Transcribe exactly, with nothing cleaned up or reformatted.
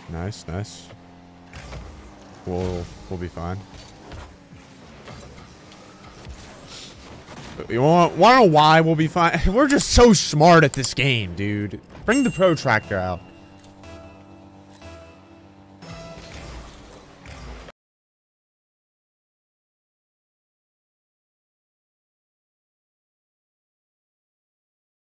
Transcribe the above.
Nice, nice. We'll, we'll be fine. You want, want to know why we'll be fine? We're just so smart at this game, dude. Bring the protractor out.